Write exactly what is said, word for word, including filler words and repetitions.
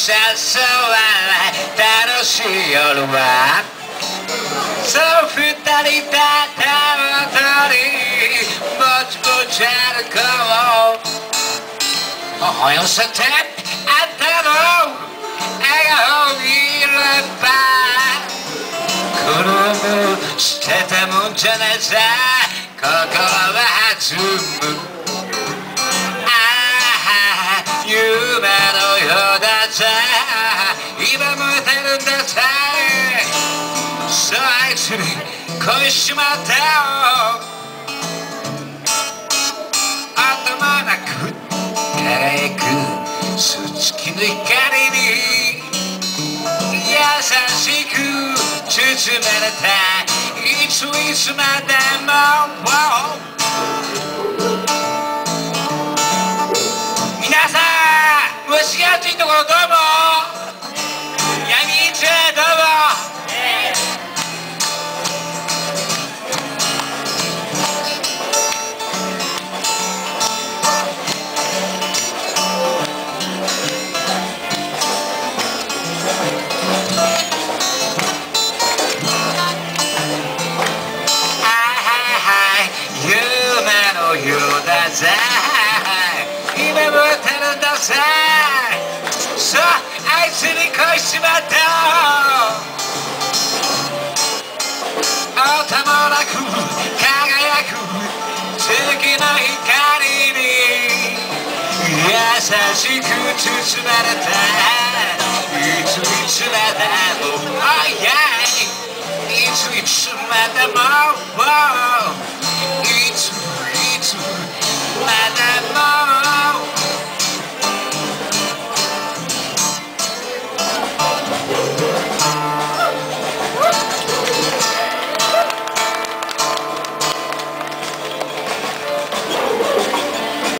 誘わない楽しい夜はそう二人だったもとにぼちぼち歩こう微笑さてあんたの笑顔見ればこのも捨てたもんじゃないさ心は弾むああ夢のようだぜ今燃えてるんだぜそうあいつに恋しまったよ頭なく輝くすすきの光に優しく包まれたいついつまでも皆さん蒸し暑いところどうも闇市へどうも今もてるんだぜそうあいつに恋しまった音もなく輝く月の光に優しく包まれたいついつまでも Oh yeah いついつまでも